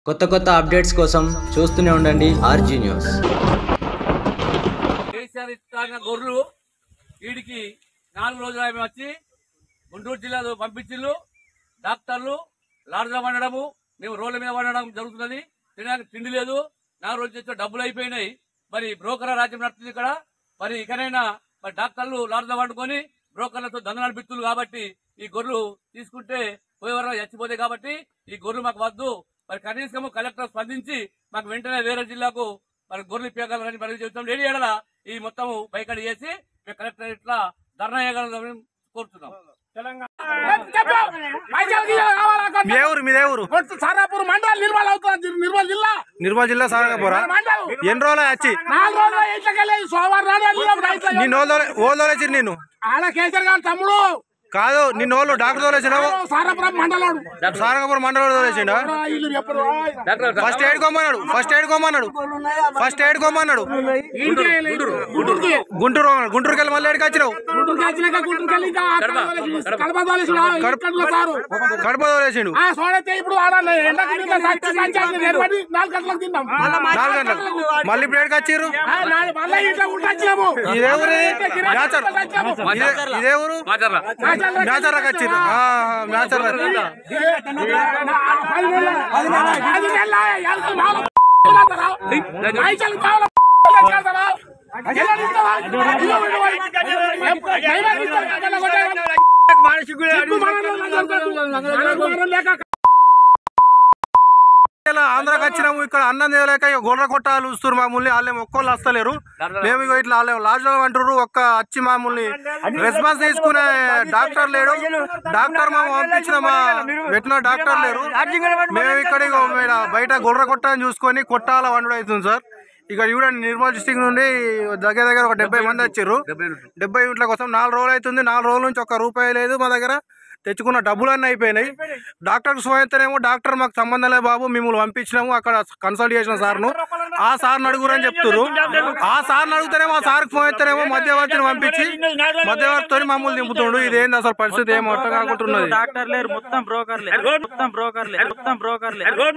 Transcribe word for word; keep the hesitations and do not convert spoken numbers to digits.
కొత్త కొత్త అప్డేట్స్ కోసం చూస్తూనే ఉండండి ఆర్జీ న్యూస్. కేసీఆర్ ఇచ్చిన గొర్రెలు వీడికి నాలుగు రోజులు ఆమె వచ్చి గుంటూరు జిల్లాలో పంపించిళ్ళు. డాక్టర్లు లాడ్జ్లో వండడము, మేము రోడ్ల మీద వండడం జరుగుతున్నది. తినడానికి తిండి లేదు. నాలుగు రోజులు తెచ్చే డబ్బులు అయిపోయినాయి. మరి బ్రోకర్ రాజ్యం నడుస్తుంది ఇక్కడ. మరి ఇకనైనా మరి డాక్టర్లు లాడ్జ్లో వండుకొని బ్రోకర్లతో దంద నడిపిస్తున్నారు. కాబట్టి ఈ గొర్రెలు తీసుకుంటే పోయేవారు చచ్చిపోతాయి. కాబట్టి ఈ గొర్రెలు మాకు వద్దు. మరి కనీసం కలెక్టర్ స్పందించి మాకు వెంటనే వేరే జిల్లాకు మరి గొర్రెలు ఇప్పగలరని మరి చెబుతాం. లేడీ ఏడల ఈ మొత్తం బైకడి చేసి కలెక్టర్ ఇట్లా ధర్నా చేయగలరని కోరుతున్నాం. సారాపూర్ మండలం నిర్మల్ అవుతుంది. నిర్మల్ జిల్లా నిర్మల్ జిల్లా సారంగపుర ఎన్ని రోజులు వచ్చి ఓదోలేసి నేను ఆడ కేసీఆర్ గారు తమ్ముడు కాదు నిన్న వాళ్ళు డాక్టర్ తోలేసినావు సారాపురం మండలం సారంగపురం మండలం తోలేసిండు. ఫస్ట్ ఎయిడ్ కోమన్నాడు ఫస్ట్ ఎయిడ్ కోమన్నాడు ఫస్ట్ ఎయిడ్ కోమన్నాడు గుంటూరు గుంటూరుకి వెళ్ళి మళ్ళీ ఎడికి వచ్చినావు కడప తోలేసిండు. ఇప్పుడు నాలుగు గంటలకు తిన్నాం. నాలుగు గంటలకు మళ్ళీ ఇప్పుడు ఎడికి వచ్చిర్రు. ఇదే ఊరు ఇదే ఊరు మ్యాచర్లకు వచ్చిర్రు. మ్యాచర్ ఆంధ్రాకి వచ్చినాము. ఇక్కడ అన్నం చేయలేక గొర్రె కొట్టాలు చూస్తారు. మామూలు వాళ్ళే ఒక్కోళ్ళు వస్తలేరు. మేము ఇక ఇట్లా వాళ్ళే లాడ్జ్లో అంటారు. ఒక్క వచ్చి మామూలు రెస్పాన్స్ తీసుకునే డాక్టర్ లేడు. డాక్టర్ మా పంపించిన మా పెట్టిన డాక్టర్ లేరు. మేము ఇక్కడ బయట గొర్రె కొట్టాలని చూసుకొని కొట్టాల వండు అవుతుంది సార్. ఇక్కడ చూడండి నిర్మల్ డిస్టిక్ నుండి దగ్గర దగ్గర ఒక డెబ్బై మంది వచ్చారు. డెబ్బై ఇంట్ల కోసం నాలుగు రోజులు అవుతుంది. నాలుగు రోజుల నుంచి ఒక్క రూపాయి లేదు మా దగ్గర. తెచ్చుకున్న డబ్బులన్నీ అయిపోయినాయి. డాక్టర్కి సోయితేనేమో డాక్టర్ మాకు సంబంధం లేదు బాబు, మిమ్మల్ని పంపించినాము అక్కడ కన్సల్ట్ చేసిన సార్ను, ఆ సార్ని అడుగురని చెప్తున్నారు. ఆ సార్ని అడుగుతారేమో ఆ సార్కి ఫోన్ ఎత్తారేమో మధ్యవర్తిని పంపించి మధ్యవర్తితో మమ్మల్ని దింపుతుండు. ఇదేంది అసలు పరిస్థితి ఏమో అర్థం కాకుంటున్నది. డాక్టర్ లేరు, మొత్తం బ్రోకర్లే మొత్తం బ్రోకర్లే మొత్తం బ్రోకర్లే